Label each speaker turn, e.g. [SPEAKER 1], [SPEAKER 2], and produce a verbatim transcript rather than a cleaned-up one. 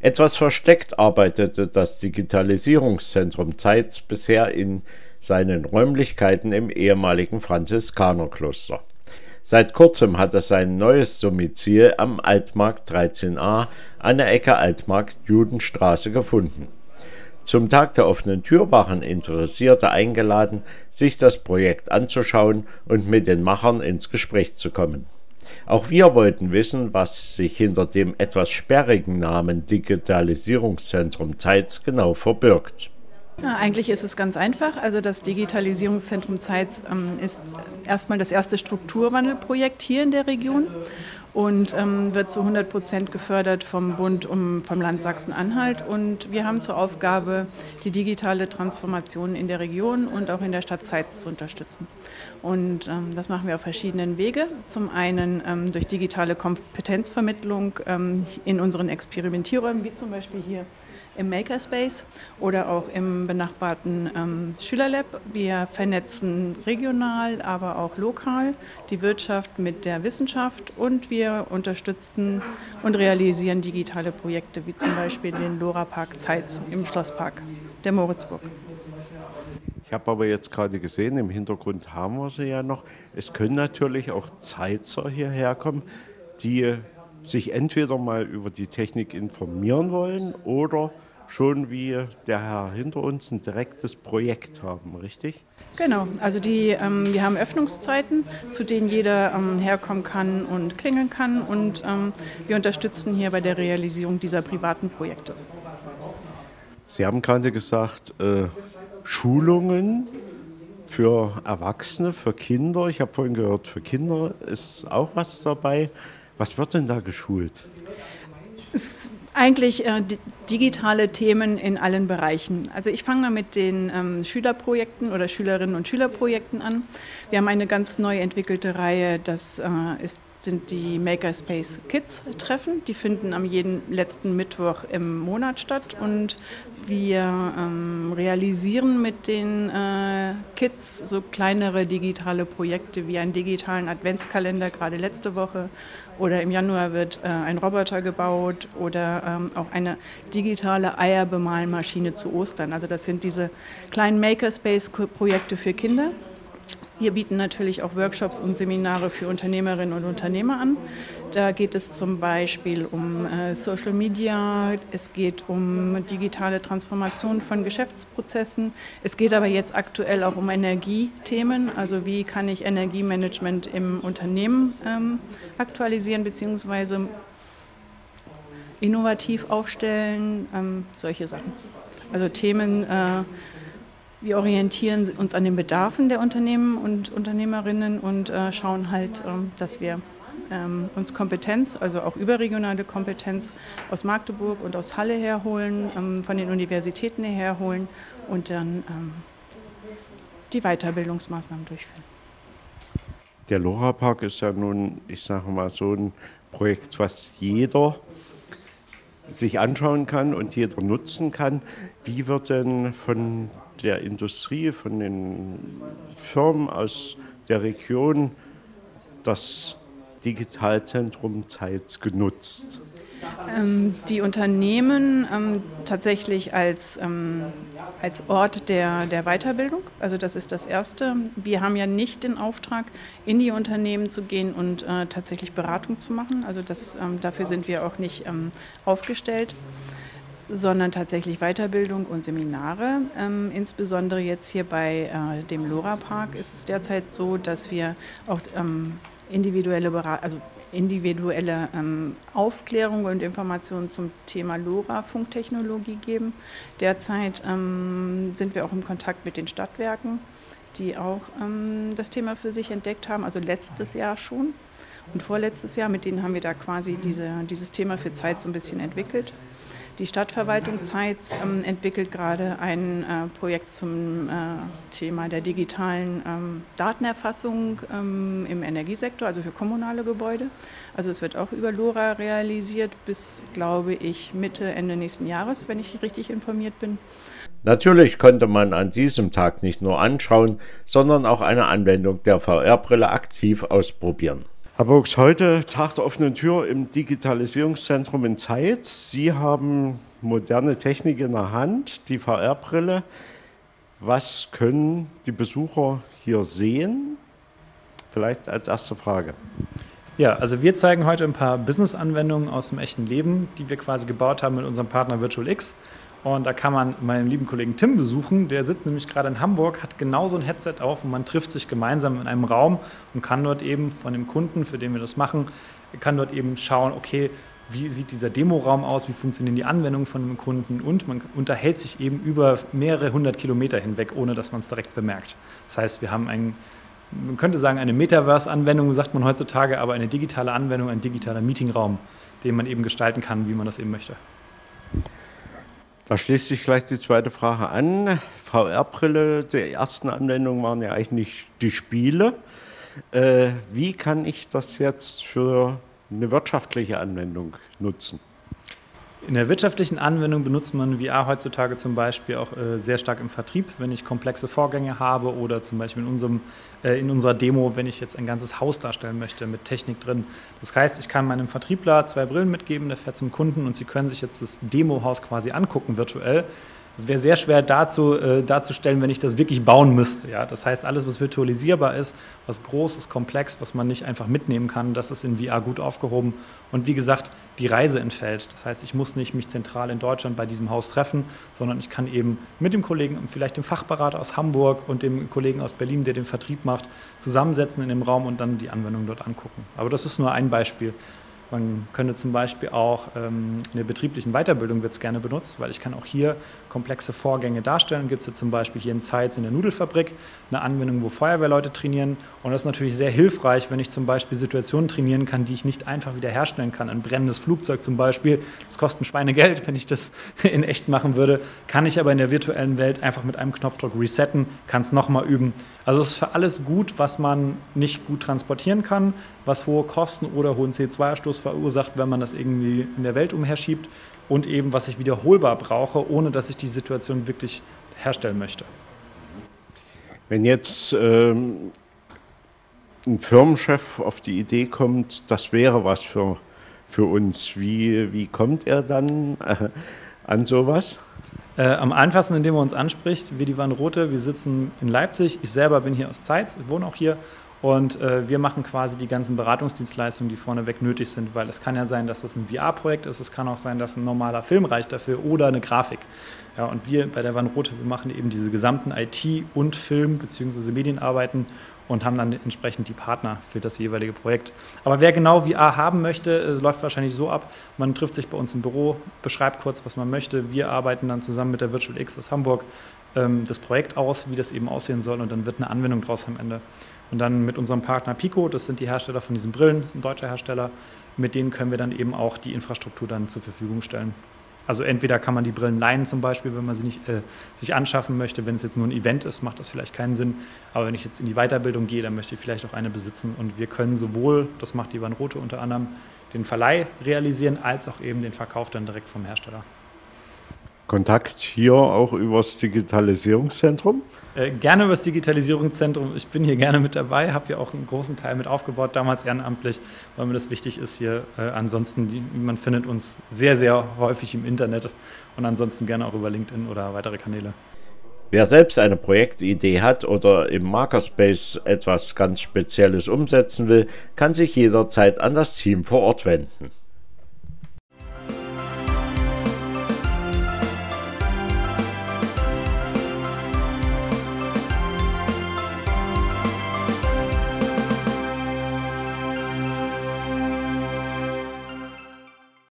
[SPEAKER 1] Etwas versteckt arbeitete das Digitalisierungszentrum Zeitz bisher in seinen Räumlichkeiten im ehemaligen Franziskanerkloster. Seit kurzem hat es sein neues Domizil am Altmarkt dreizehn a an der Ecke Altmarkt-Judenstraße gefunden. Zum Tag der offenen Tür waren Interessierte eingeladen, sich das Projekt anzuschauen und mit den Machern ins Gespräch zu kommen. Auch wir wollten wissen, was sich hinter dem etwas sperrigen Namen Digitalisierungszentrum Zeitz genau verbirgt.
[SPEAKER 2] Ja, eigentlich ist es ganz einfach. Also das Digitalisierungszentrum Zeitz ähm, ist erstmal das erste Strukturwandelprojekt hier in der Region und ähm, wird zu hundert Prozent gefördert vom Bund und vom Land Sachsen-Anhalt. Und wir haben zur Aufgabe, die digitale Transformation in der Region und auch in der Stadt Zeitz zu unterstützen. Und ähm, das machen wir auf verschiedenen Wege. Zum einen ähm, durch digitale Kompetenzvermittlung ähm, in unseren Experimentierräumen, wie zum Beispiel hier im Makerspace oder auch im benachbarten ähm, Schülerlab. Wir vernetzen regional, aber auch lokal die Wirtschaft mit der Wissenschaft und wir unterstützen und realisieren digitale Projekte, wie zum Beispiel den LoRaPark Zeitz im Schlosspark der Moritzburg.
[SPEAKER 1] Ich habe aber jetzt gerade gesehen, im Hintergrund haben wir sie ja noch. Es können natürlich auch Zeitzer hierher kommen, die sich entweder mal über die Technik informieren wollen oder schon wie der Herr hinter uns ein direktes Projekt haben, richtig?
[SPEAKER 2] Genau, also die, ähm, wir haben Öffnungszeiten, zu denen jeder ähm, herkommen kann und klingeln kann und ähm, wir unterstützen hier bei der Realisierung dieser privaten Projekte.
[SPEAKER 1] Sie haben gerade gesagt, äh, Schulungen für Erwachsene, für Kinder. Ich habe vorhin gehört, für Kinder ist auch was dabei. Was wird denn da geschult?
[SPEAKER 2] Es ist eigentlich äh, digitale Themen in allen Bereichen. Also ich fange mal mit den ähm, Schülerprojekten oder Schülerinnen und Schülerprojekten an. Wir haben eine ganz neu entwickelte Reihe, das äh, ist sind die Makerspace Kids Treffen. Die finden am jeden letzten Mittwoch im Monat statt und wir ähm, realisieren mit den äh, Kids so kleinere digitale Projekte wie einen digitalen Adventskalender, gerade letzte Woche, oder im Januar wird äh, ein Roboter gebaut oder ähm, auch eine digitale Eierbemalmaschine zu Ostern. Also das sind diese kleinen Makerspace Projekte für Kinder. Wir bieten natürlich auch Workshops und Seminare für Unternehmerinnen und Unternehmer an. Da geht es zum Beispiel um äh, Social Media, es geht um digitale Transformation von Geschäftsprozessen. Es geht aber jetzt aktuell auch um Energiethemen, also wie kann ich Energiemanagement im Unternehmen ähm, aktualisieren bzw. innovativ aufstellen, ähm, solche Sachen. Also Themen, äh, wir orientieren uns an den Bedarfen der Unternehmen und Unternehmerinnen und äh, schauen halt, ähm, dass wir ähm, uns Kompetenz, also auch überregionale Kompetenz aus Magdeburg und aus Halle herholen, ähm, von den Universitäten herholen und dann ähm, die Weiterbildungsmaßnahmen durchführen.
[SPEAKER 1] Der LoRaPark ist ja nun, ich sage mal, so ein Projekt, was jeder sich anschauen kann und jeder nutzen kann. Wie wird denn von der Industrie, von den Firmen aus der Region das Digitalzentrum Zeitz genutzt?
[SPEAKER 2] Ähm, die Unternehmen ähm, tatsächlich als, ähm, als Ort der, der Weiterbildung, also das ist das Erste. Wir haben ja nicht den Auftrag, in die Unternehmen zu gehen und äh, tatsächlich Beratung zu machen, also das, ähm, dafür sind wir auch nicht ähm, aufgestellt, sondern tatsächlich Weiterbildung und Seminare. Ähm, insbesondere jetzt hier bei äh, dem LoRaPark ist es derzeit so, dass wir auch ähm, individuelle, Berat also individuelle ähm, Aufklärung und Informationen zum Thema LoRa-Funktechnologie geben. Derzeit ähm, sind wir auch im Kontakt mit den Stadtwerken, die auch ähm, das Thema für sich entdeckt haben, also letztes Jahr schon und vorletztes Jahr. Mit denen haben wir da quasi diese, dieses Thema für Zeitz so ein bisschen entwickelt. Die Stadtverwaltung Zeitz ähm, entwickelt gerade ein äh, Projekt zum äh, Thema der digitalen ähm, Datenerfassung ähm, im Energiesektor, also für kommunale Gebäude. Also es wird auch über LoRa realisiert bis, glaube ich, Mitte, Ende nächsten Jahres, wenn ich richtig informiert bin.
[SPEAKER 1] Natürlich konnte man an diesem Tag nicht nur anschauen, sondern auch eine Anwendung der V R-Brille aktiv ausprobieren. Herr Burgs, heute Tag der offenen Tür im Digitalisierungszentrum in Zeitz. Sie haben moderne Technik in der Hand, die V R-Brille. Was können die Besucher hier sehen? Vielleicht als erste Frage.
[SPEAKER 3] Ja, also wir zeigen heute ein paar Business-Anwendungen aus dem echten Leben, die wir quasi gebaut haben mit unserem Partner VirtualX. Und da kann man meinen lieben Kollegen Tim besuchen, der sitzt nämlich gerade in Hamburg, hat genauso ein Headset auf und man trifft sich gemeinsam in einem Raum und kann dort eben von dem Kunden, für den wir das machen, kann dort eben schauen, okay, wie sieht dieser Demoraum aus, wie funktionieren die Anwendungen von dem Kunden und man unterhält sich eben über mehrere hundert Kilometer hinweg, ohne dass man es direkt bemerkt. Das heißt, wir haben ein, man könnte sagen, eine Metaverse-Anwendung, sagt man heutzutage, aber eine digitale Anwendung, ein digitaler Meetingraum, den man eben gestalten kann, wie man das eben möchte.
[SPEAKER 1] Da schließt sich gleich die zweite Frage an. V R-Brille, die ersten Anwendungen waren ja eigentlich die Spiele. Äh, wie kann ich das jetzt für eine wirtschaftliche Anwendung nutzen?
[SPEAKER 3] In der wirtschaftlichen Anwendung benutzt man V R heutzutage zum Beispiel auch äh, sehr stark im Vertrieb, wenn ich komplexe Vorgänge habe oder zum Beispiel in, unserem, äh, in unserer Demo, wenn ich jetzt ein ganzes Haus darstellen möchte mit Technik drin. Das heißt, ich kann meinem Vertriebler zwei Brillen mitgeben, der fährt zum Kunden und Sie können sich jetzt das Demohaus quasi angucken virtuell. Es wäre sehr schwer dazu, äh, darzustellen, wenn ich das wirklich bauen müsste. Ja? Das heißt, alles, was virtualisierbar ist, was groß ist, komplex, was man nicht einfach mitnehmen kann, das ist in V R gut aufgehoben. Und wie gesagt, die Reise entfällt. Das heißt, ich muss nicht mich zentral in Deutschland bei diesem Haus treffen, sondern ich kann eben mit dem Kollegen, vielleicht dem Fachberater aus Hamburg und dem Kollegen aus Berlin, der den Vertrieb macht, zusammensetzen in dem Raum und dann die Anwendung dort angucken. Aber das ist nur ein Beispiel. Man könnte zum Beispiel auch ähm, in der betrieblichen Weiterbildung wird es gerne benutzt, weil ich kann auch hier komplexe Vorgänge darstellen. Gibt es ja zum Beispiel hier in Zeitz in der Nudelfabrik eine Anwendung, wo Feuerwehrleute trainieren. Und das ist natürlich sehr hilfreich, wenn ich zum Beispiel Situationen trainieren kann, die ich nicht einfach wiederherstellen kann. Ein brennendes Flugzeug zum Beispiel, das kostet ein Schweinegeld, wenn ich das in echt machen würde. Kann ich aber in der virtuellen Welt einfach mit einem Knopfdruck resetten, kann es nochmal üben. Also es ist für alles gut, was man nicht gut transportieren kann, was hohe Kosten oder hohen C O zwei Ausstoß verursacht, wenn man das irgendwie in der Welt umherschiebt und eben, was ich wiederholbar brauche, ohne dass ich die Situation wirklich herstellen möchte.
[SPEAKER 1] Wenn jetzt ähm, ein Firmenchef auf die Idee kommt, das wäre was für, für uns, wie, wie kommt er dann äh, an sowas?
[SPEAKER 3] Äh, am einfachsten, indem er uns anspricht, wir die Vanrote, wir sitzen in Leipzig, ich selber bin hier aus Zeitz, wohne auch hier. Und äh, wir machen quasi die ganzen Beratungsdienstleistungen, die vorneweg nötig sind, weil es kann ja sein, dass das ein V R-Projekt ist, es kann auch sein, dass ein normaler Film reicht dafür oder eine Grafik. Ja, und wir bei der Vanrote, wir machen eben diese gesamten I T- und Film- bzw. Medienarbeiten und haben dann entsprechend die Partner für das jeweilige Projekt. Aber wer genau V R haben möchte, äh, läuft wahrscheinlich so ab, man trifft sich bei uns im Büro, beschreibt kurz, was man möchte. Wir arbeiten dann zusammen mit der VirtualX aus Hamburg ähm, das Projekt aus, wie das eben aussehen soll und dann wird eine Anwendung draus am Ende. Und dann mit unserem Partner Pico, das sind die Hersteller von diesen Brillen, das ist ein deutscher Hersteller, mit denen können wir dann eben auch die Infrastruktur dann zur Verfügung stellen. Also entweder kann man die Brillen leihen zum Beispiel, wenn man sie nicht äh, sich anschaffen möchte. Wenn es jetzt nur ein Event ist, macht das vielleicht keinen Sinn. Aber wenn ich jetzt in die Weiterbildung gehe, dann möchte ich vielleicht auch eine besitzen. Und wir können sowohl, das macht die Vanrote unter anderem, den Verleih realisieren, als auch eben den Verkauf dann direkt vom Hersteller.
[SPEAKER 1] Kontakt hier auch übers Digitalisierungszentrum?
[SPEAKER 3] Äh, gerne übers Digitalisierungszentrum. Ich bin hier gerne mit dabei, habe hier auch einen großen Teil mit aufgebaut, damals ehrenamtlich, weil mir das wichtig ist hier. Äh, ansonsten, die, man findet uns sehr, sehr häufig im Internet und ansonsten gerne auch über LinkedIn oder weitere Kanäle.
[SPEAKER 1] Wer selbst eine Projektidee hat oder im Makerspace etwas ganz Spezielles umsetzen will, kann sich jederzeit an das Team vor Ort wenden.